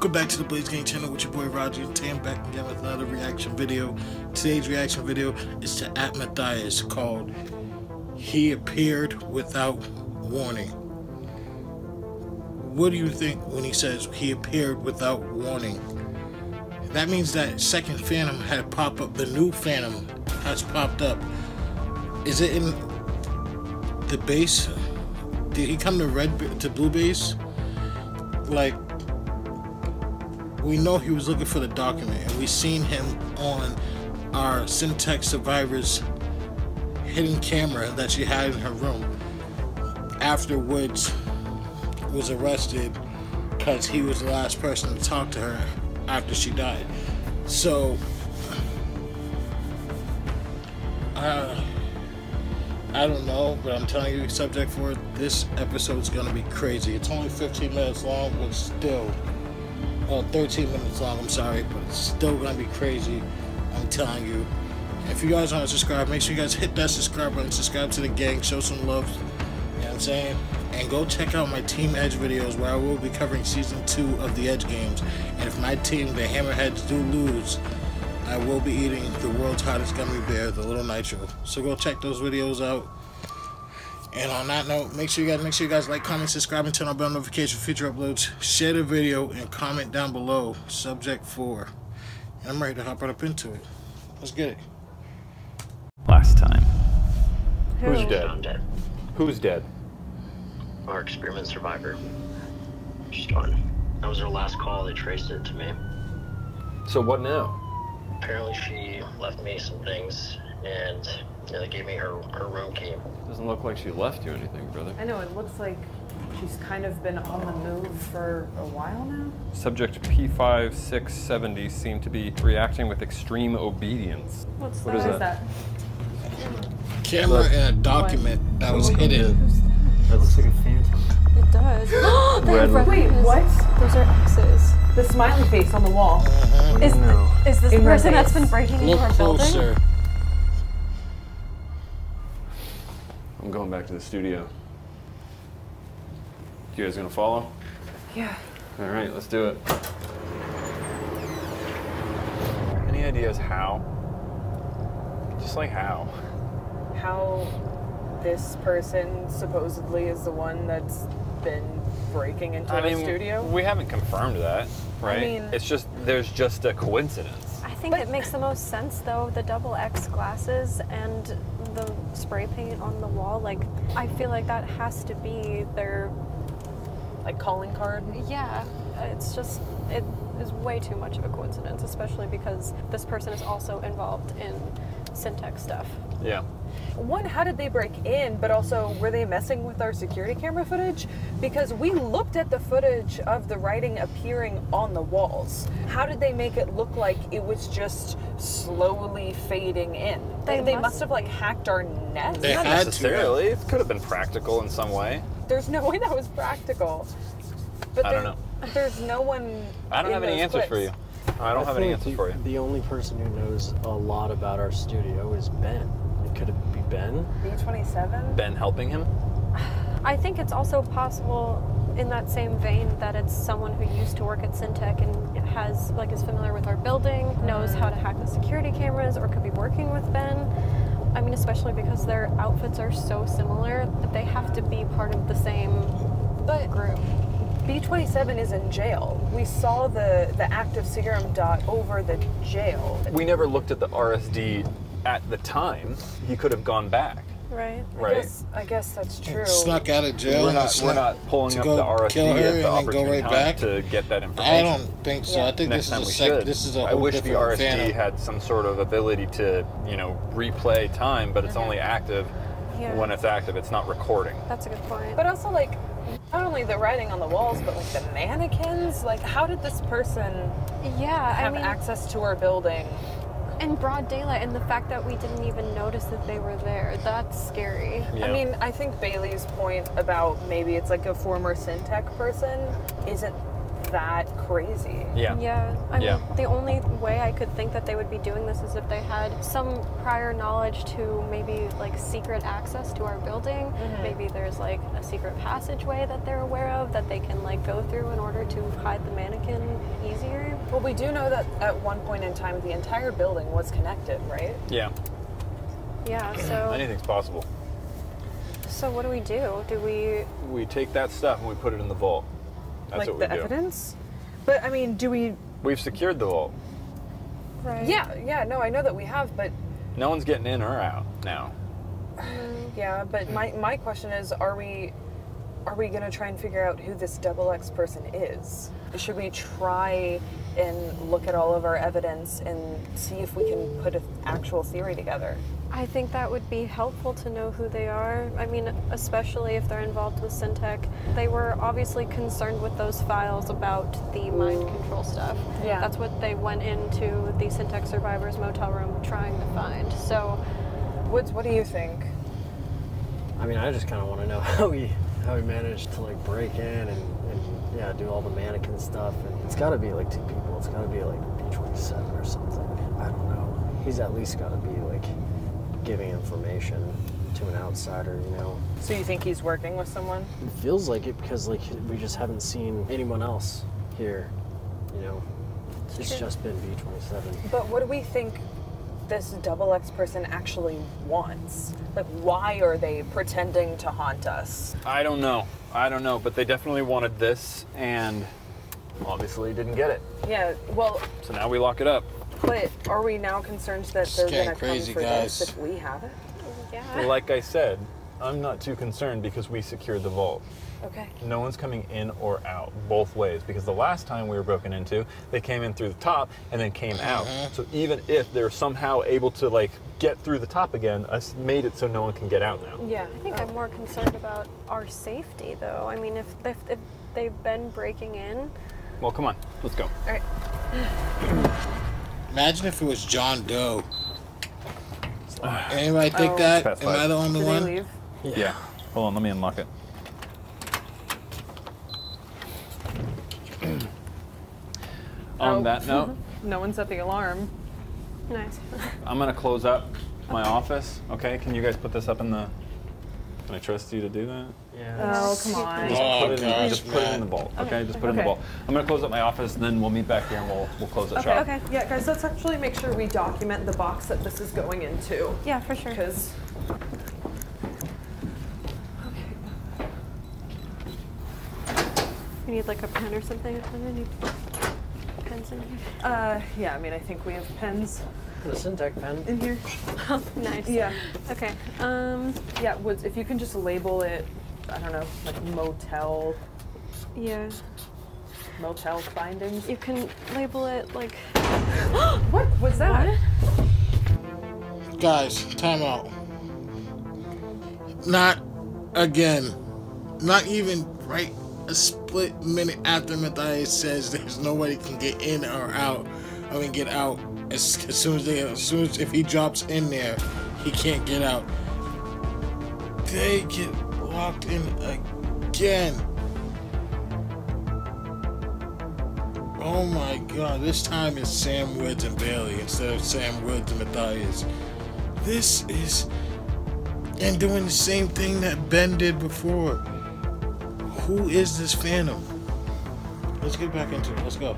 Welcome back to the Blaze Gang channel with your boy Roger. Today I'm back again with another reaction video. Today's reaction video is to Matthias called He Appeared Without Warning. What do you think when he says he appeared without warning? That means that second Phantom had popped up. The new Phantom has popped up. Is it in the base? Did he come to blue base? Like, we know he was looking for the document, and we seen him on our Syntech Survivor's hidden camera that she had in her room after Woods was arrested because he was the last person to talk to her after she died. So I don't know, but I'm telling you, subject for it, this episode's gonna be crazy. It's only 15 minutes long, but still, 13 minutes long, I'm sorry, but it's still gonna be crazy, I'm telling you. If you guys want to subscribe, make sure you guys hit that subscribe button, subscribe to the gang, show some love, you know what I'm saying? And go check out my Team Edge videos where I will be covering Season 2 of the Edge games. And if my team, the Hammerheads, do lose, I will be eating the world's hottest gummy bear, the Little Nitro. So go check those videos out. And on that note, make sure you guys like, comment, subscribe, and turn on bell notifications for future uploads. Share the video and comment down below subject for. And I'm ready to hop right up into it. Let's get it. Last time. Who's dead? Who's dead? Our experiment survivor. She's gone. That was her last call. They traced it to me. So what now? Apparently she left me some things, and they gave me her room key. Doesn't look like she left you anything, brother. I know, it looks like she's kind of been on the move for a while now. Subject P5670 seemed to be reacting with extreme obedience. What is that? Camera and a document that was hidden. That looks like a phantom. It does. Wait, what? Those are X's. The smiley face on the wall. Is this the person that's been breaking into our building? Closer. I'm going back to the studio. You guys gonna follow? Yeah. All right, let's do it. Any ideas how? Just like how? How this person supposedly is the one that's been breaking into the studio? We haven't confirmed that, right? I mean, it's just, there's just a coincidence. I think it makes the most sense though, the double X glasses and the spray paint on the wall. Like, I feel like that has to be their, like, calling card? Yeah, it's just, it is way too much of a coincidence, especially because this person is also involved in Syntech stuff. Yeah. One, how did they break in? But also, were they messing with our security camera footage? Because we looked at the footage of the writing appearing on the walls. How did they make it look like it was just slowly fading in? They must have, like, hacked our net? They Not had necessarily. It could have been practical in some way. There's no way that was practical. But I don't know. There's no one. I don't have any answers for you. I don't have any answers for you. The only person who knows a lot about our studio is Ben. Could it be Ben? B27? Ben helping him? I think it's also possible in that same vein that it's someone who used to work at Syntech and has, like, is familiar with our building, knows how to hack the security cameras, or could be working with Ben. I mean, especially because their outfits are so similar that they have to be part of the same group. B27 is in jail. We saw the active serum dot over the jail. We never looked at the RSD at the time. He could have gone back. Right. I guess that's true. Snuck out of jail. We're not pulling up the RSD at the opportune time to get that information. I don't think so. I think Next this time is a I whole wish the different RSD Phantom. had some sort of ability to, replay time, but it's only active when it's active. It's not recording. That's a good point. But also, like, not only the writing on the walls, but, like, the mannequins. Like, how did this person have access to our building? In broad daylight, and the fact that we didn't even notice that they were there, that's scary. Yeah. I mean, I think Bailey's point about maybe it's like a former Syntech person isn't that crazy. Yeah. Yeah, I mean, the only way I could think that they would be doing this is if they had some prior knowledge to maybe like secret access to our building. Maybe there's like a secret passageway that they're aware of that they can like go through in order to hide the mannequin easier. Well, we do know that at one point in time the entire building was connected, right? Yeah. Yeah, so Anything's possible. so what do? We take that stuff and we put it in the vault. That's Like what we the do. evidence? But I mean, do we... We've secured the vault. Right. Yeah, no, I know that we have, but... No one's getting in or out now. Yeah, but my question is, are we going to try and figure out who this XX person is? Should we try and look at all of our evidence and see if we can put an actual theory together? I think that would be helpful to know who they are. I mean, especially if they're involved with Syntech. They were obviously concerned with those files about the mind control stuff. Yeah. That's what they went into the Syntech survivors motel room trying to find. So, Woods, what do you think? I mean, I just kind of want to know how he managed to like break in and yeah, do all the mannequin stuff. And it's got to be like 2 people. It's got to be like B27 or something. I don't know. He's at least got to be like giving information to an outsider, you know. So you think he's working with someone? It feels like it because like we just haven't seen anyone else here, you know. It's just been B27. But what do we think this XX person actually wants? Like, why are they pretending to haunt us? I don't know, but they definitely wanted this and obviously didn't get it. Yeah, well, So now we lock it up. but are we now concerned that they're getting going to come crazy, for guys. this if we have it? yeah. Like I said, I'm not too concerned because we secured the vault. Okay. No one's coming in or out both ways because the last time we were broken into, they came in through the top and then came out. So even if they're somehow able to like get through the top again, us made it so no one can get out now. Yeah. I think I'm more concerned about our safety, though. I mean, if they've been breaking in. Well, come on, let's go. All right. Imagine if it was John Doe. Anybody think that? Past Am I five. the only Did they one? leave? Yeah. Hold on, let me unlock it. On that note, No one set the alarm. Nice. I'm gonna close up my office. Okay, can you guys put this up in the? Can I trust you to do that? Yeah. Oh, come on. Oh, gosh, Just put it in the man. vault. Okay, just put it in the Okay. vault. I'm gonna close up my office, and then we'll meet back here and we'll close up shop. Okay. Yeah, guys, let's actually make sure we document the box that this is going into. Yeah, for sure. Because You need like a pen or something? I need pens in here. yeah, I mean, I think we have pens The Syntech pen. in here. Nice. Yeah. Okay. Yeah, Woods, if you can just label it, I don't know, like motel findings. You can label it like. What was that? Guys, time out. Not again. Not even right a split minute after Matthias says there's nobody can get in or out. I mean, get out. As soon as if he drops in there, he can't get out. They get locked in again. Oh my God! This time it's Sam Woods and Bailey instead of Sam Woods and Matthias. This is and doing the same thing that Ben did before. Who is this Phantom? Let's get back into it. Let's go.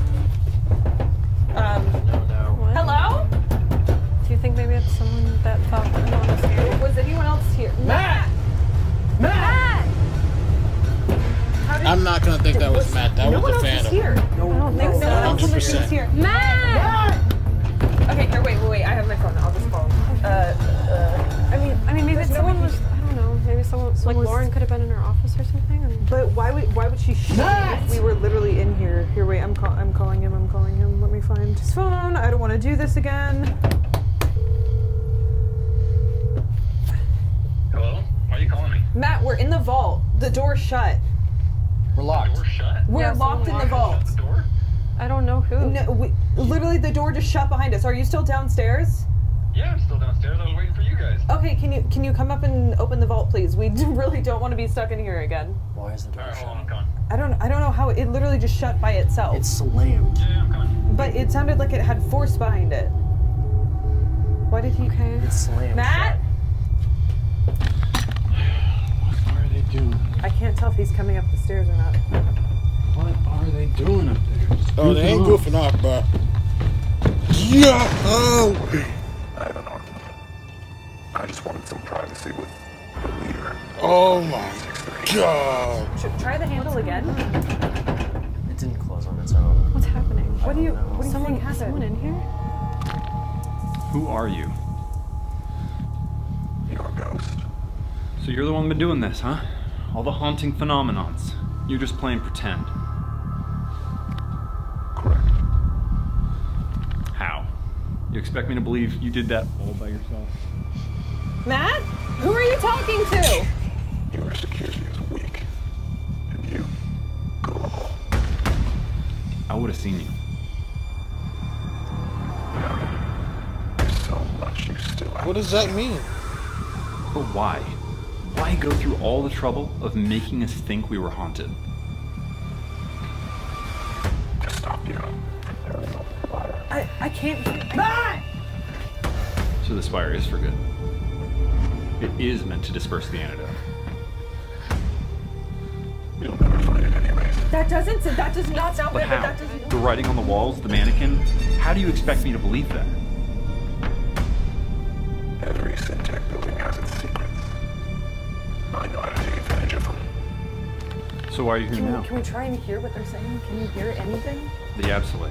No. What? Hello? Do you think maybe it's someone that thought that no one was here? Was anyone else here? Matt! Matt! How did I'm not gonna think that was Matt. That no one was the else was Phantom. here. I don't think so. No one else was 100%. here. Matt! Okay, here, wait. I have my phone. I'll just call him. I mean, maybe There's someone nobody was. I don't know. Maybe someone like was- Lauren could have been in her office or something. And But why would she shoot if we were literally in here? Here, wait, I'm calling him. Let me find his phone. I don't want to do this again. Hello? Why are you calling me? Matt, we're in the vault. The door's shut. We're locked. Door shut? We're Yeah, locked in someone the locked vault. Shut the door? I don't know who. No, literally the door just shut behind us. Are you still downstairs? Yeah, I'm still downstairs. I was waiting for you guys. Okay, can you come up and open the vault, please? We really don't want to be stuck in here again. Why is the door Alright, hold on, shut? I'm coming. I don't know how it literally just shut by itself. It's slammed. Yeah, I'm coming. But it sounded like it had force behind it. Why did he? Okay. It's slammed. Matt? What are they doing? I can't tell if he's coming up the stairs or not. What are they doing up there? Oh, they ain't goofing off, bro. Yeah! Oh! I don't know. I just wanted some privacy with the leader. Oh my god! Try the handle again. It didn't close on its own. What's happening? What do you Someone, think happened? someone in here? Who are you? Your ghost. So you're the one been doing this, huh? All the haunting phenomenons. You're just playing pretend. Correct. How? You expect me to believe you did that all by yourself? Matt? Who are you talking to? Your security is weak. And you, gullible. I would have seen you. There's so much you still have. What does that mean? But why? Why go through all the trouble of making us think we were haunted? To stop you. There is no fire. I can't. Matt! So this fire is for good. It is meant to disperse the antidote. You'll never find it anyways. That does not sound But good, how? but that doesn't. The writing on the walls, the mannequin? How do you expect me to believe that? Every Syntech building has its secrets. I know how to take advantage of them. So why are you here now? Can we try and hear what they're saying? Can you hear anything? The absolute.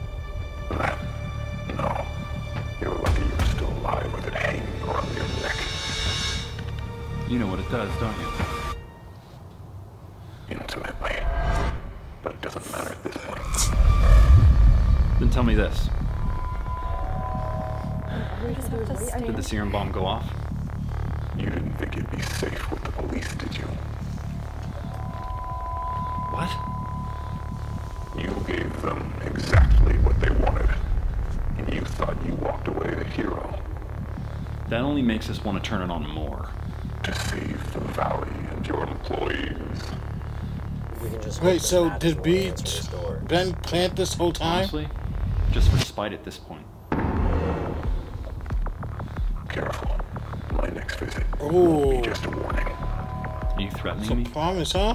No. You're lucky you're still alive with it hanging around your neck. You know what it does, don't you? Intimately. But it doesn't matter at this point. Then tell me this. We just have to stay. Did the serum bomb go off? You didn't think you'd be safe with the police, did you? What? You gave them exactly what they wanted. And you thought you walked away the hero. That only makes us want to turn it on more. To save the valley and your employees. We can just Wait, hope so that did Matt's B will answer this door. Ben plant this whole time? Honestly, just for spite at this point. Careful. My next visit will Ooh. be just a warning. Are you threatening So me? promise, huh?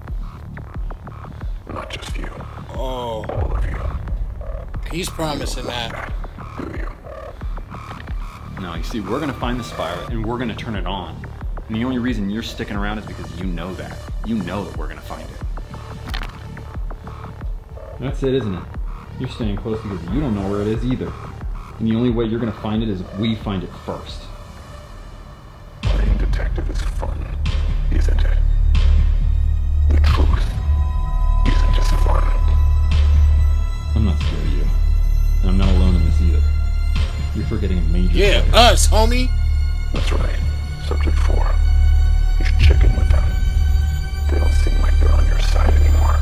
Not just you. Oh, All of you. he's promising that. Do you? No, you see, we're gonna find the spire and we're gonna turn it on. And the only reason you're sticking around is because you know that. You know that we're gonna find it. That's it, isn't it? You're staying close because you don't know where it is either. And the only way you're gonna find it is if we find it first. Playing detective is fun, isn't it? The truth isn't just fun. I'm not scared of you. And I'm not alone in this either. You're forgetting a major Yeah, part. us, homie. That's right. Subject 4. You should check in with them. They don't seem like they're on your side anymore.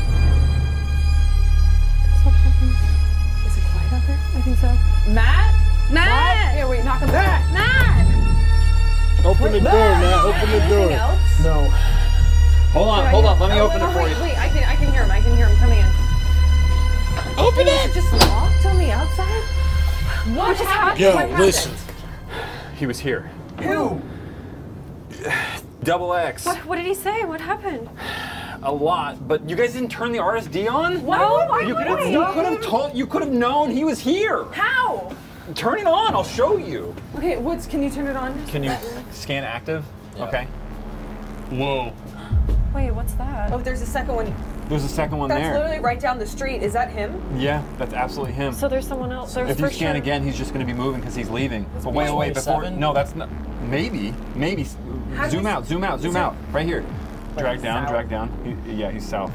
What happened? Is it quiet out there? I think so. Matt? Matt! Here, wait, knock on the door. Matt! Open the door, man. Open the Anything door. else? No. Hold on, let me open it for you. Wait, I can hear him. I can hear him coming in. Open Is it! it just locked on the outside? What just happened? Yo, What happened? listen. He was here. Who? Double X. What did he say? What happened? A lot, but you guys didn't turn the RSD on? Why? You could have known he was here. How? Turn it on, I'll show you. Okay, Woods, can you turn it on? Can you scan active? Yeah. Okay. Whoa. Wait, what's that? Oh, there's a second one. There's a second one That's there. literally right down the street. Is that him? Yeah, that's absolutely him. So there's someone else. There's If you for scan sure. again, he's just going to be moving because he's leaving. But wait, before. 27? No, that's not. Maybe. How Zoom does- out, zoom out, zoom Zoom- out. Right here. Drag down, south? drag down. Yeah, he's south.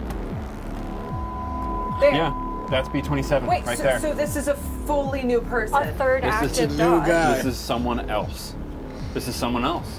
There. Yeah, that's B27 Wait, right so, there. so this is a fully new person. A third This is active a new dog. guy. This is someone else. This is someone else.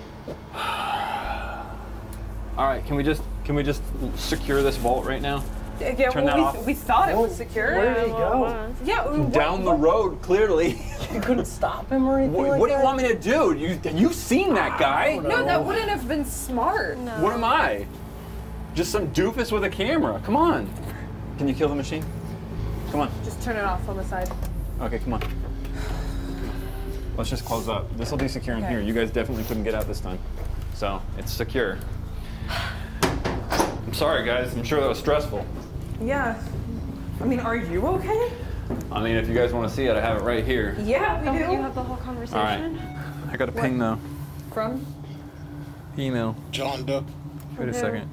All right, can we just secure this vault right now? Yeah, Turn that well, off. we thought it was secure. Where did he go? Yeah, Down the road, clearly. You couldn't stop him or anything like What do that? you want me to do? You've seen that guy. No, that wouldn't have been smart. No. What am I? Just some doofus with a camera. Come on. Can you kill the machine? Come on. Just turn it off on the side. Okay, come on. Let's just close up. This will be secure in Okay. here. You guys definitely couldn't get out this time. So, it's secure. I'm sorry, guys. I'm sure that was stressful. Yeah. I mean, are you okay? I mean, if you guys want to see it, I have it right here. Yeah, we Don't do. you have the whole conversation? All right. I got a ping, though. From? Email. John Doe. Wait a second.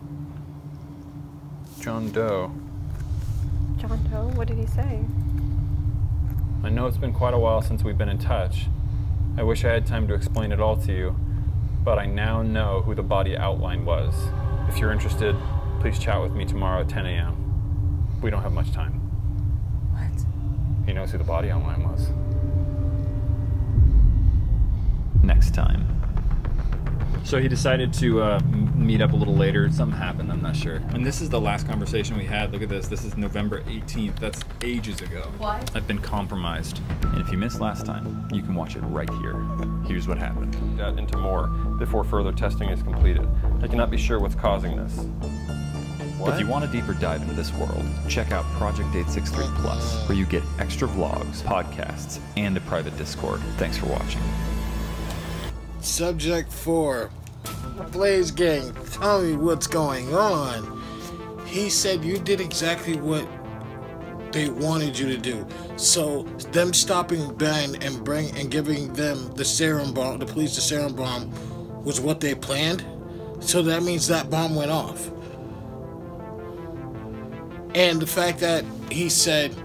John Doe. John Doe, what did he say? I know it's been quite a while since we've been in touch. I wish I had time to explain it all to you, but I now know who the body outline was. If you're interested, please chat with me tomorrow at 10 a.m. We don't have much time. What? He knows who the body outline was. Next time. So he decided to meet up a little later. Something happened, I'm not sure. And this is the last conversation we had. Look at this. This is November 18th. That's ages ago. What? I've been compromised. And if you missed last time, you can watch it right here. Here's what happened. Got into more before further testing is completed. I cannot be sure what's causing this. If you want a deeper dive into this world, check out Project 863 Plus, where you get extra vlogs, podcasts, and a private Discord. Thanks for watching. Subject 4. Blaze Gang, tell me what's going on. He said you did exactly what they wanted you to do. So them stopping Ben and giving them the serum bomb, the police the serum bomb, was what they planned. So that means that bomb went off. And the fact that he said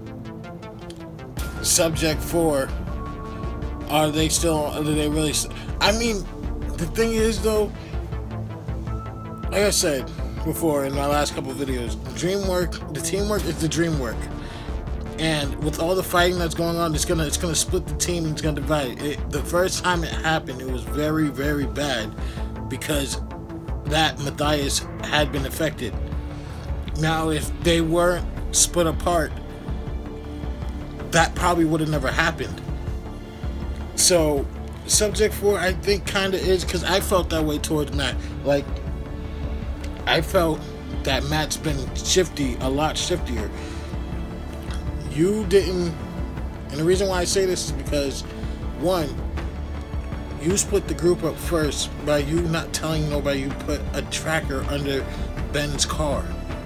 Subject 4, are they really? I mean, the thing is though, like I said before in my last couple of videos, the teamwork is the dream work. And with all the fighting that's going on, it's gonna split the team and it's gonna divide it. The first time it happened, it was very, very bad because that Matthias had been affected. Now, if they weren't split apart, that probably would have never happened. So, Subject 4, I think, kind of is, because I felt that way towards Matt. Like, I felt that Matt's been shifty, a lot shiftier. You didn't, and the reason why I say this is because, one, you split the group up first by you not telling nobody you put a tracker under Ben's car.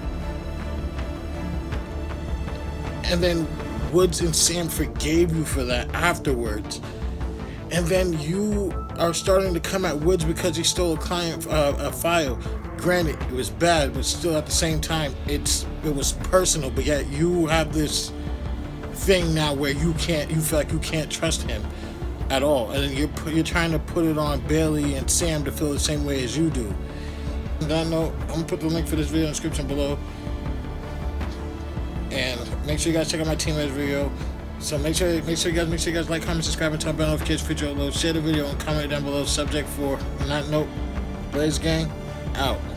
And then Woods and Sam forgave you for that afterwards. And then you are starting to come at Woods because he stole a file. Granted, it was bad, but still at the same time, it was personal. But yet you have this thing now where you feel like you can't trust him at all, and then you're trying to put it on Bailey and Sam to feel the same way as you do. On that note, I'm gonna put the link for this video in the description below, and make sure you guys check out my teammates video. So make sure you guys like, comment, subscribe, and turn on bell notifications for future uploads. Share the video and comment down below. Subject 4. On that note, Blaze Gang out.